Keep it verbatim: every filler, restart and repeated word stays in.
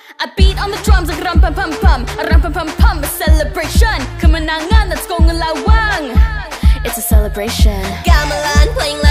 I beat on the drums like rum pum pum pum, a rum pum pum pum, a celebration. Kemenangan, let's go ngelawang. It's a celebration. Gamelan playing